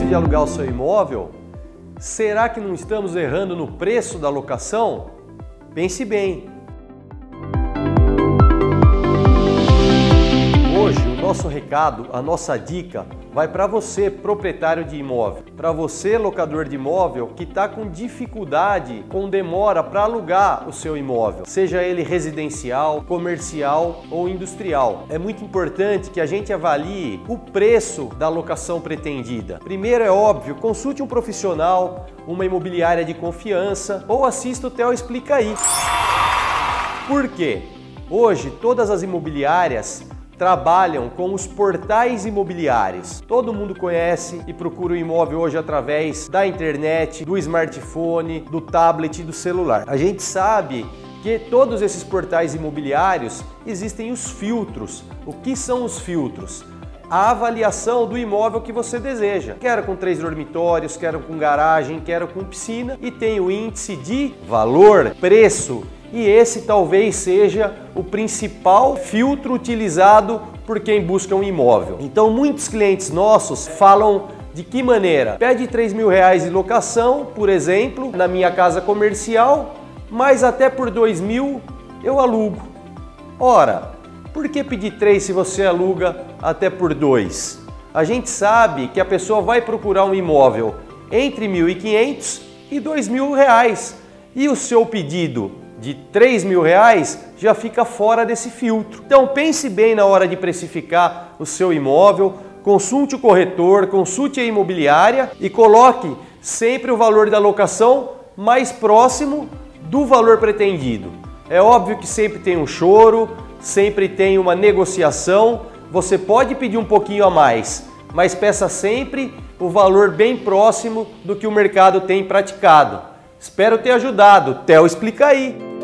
de alugar o seu imóvel, será que não estamos errando no preço da locação? Pense bem. Hoje, o nosso recado, a nossa dica, vai para você, proprietário de imóvel. Para você, locador de imóvel, que está com dificuldade, com demora para alugar o seu imóvel, seja ele residencial, comercial ou industrial. É muito importante que a gente avalie o preço da locação pretendida. Primeiro, é óbvio, consulte um profissional, uma imobiliária de confiança ou assista o Theo Explica Aí. Por quê? Hoje, todas as imobiliárias trabalham com os portais imobiliários. Todo mundo conhece e procura o imóvel hoje através da internet, do smartphone, do tablet e do celular. A gente sabe que todos esses portais imobiliários existem os filtros. O que são os filtros? A avaliação do imóvel que você deseja. Quero com 3 dormitórios, quero com garagem, quero com piscina e tem o índice de valor, preço. E esse talvez seja o principal filtro utilizado por quem busca um imóvel. Então muitos clientes nossos falam de que maneira? Pede R$3.000 de locação, por exemplo, na minha casa comercial, mas até por R$2.000 eu alugo. Ora, por que pedir 3 se você aluga até por 2? A gente sabe que a pessoa vai procurar um imóvel entre R$1.500 e R$2.000 e o seu pedido de R$3.000 já fica fora desse filtro. Então pense bem na hora de precificar o seu imóvel, consulte o corretor, consulte a imobiliária e coloque sempre o valor da locação mais próximo do valor pretendido. É óbvio que sempre tem um choro, sempre tem uma negociação, você pode pedir um pouquinho a mais, mas peça sempre o valor bem próximo do que o mercado tem praticado. Espero ter ajudado. Theo Explica Aí.